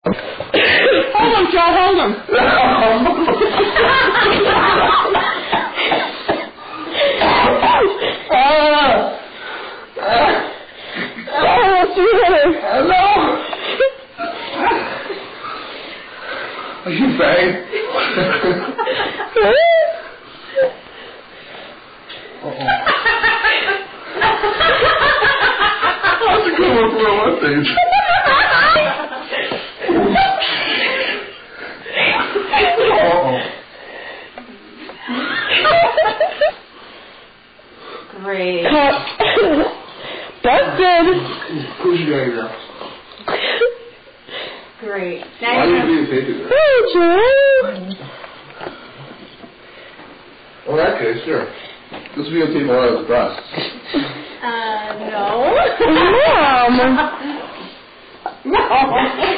Hold him, Joe, hold him. Hello. Are you bang? How's it going for one thing? Great. That's good. Who's your guy now? Great. Why are you being taken? Hey, Joe. Oh, in that case, sure. This will be on tape while I was across. No. Mom. No.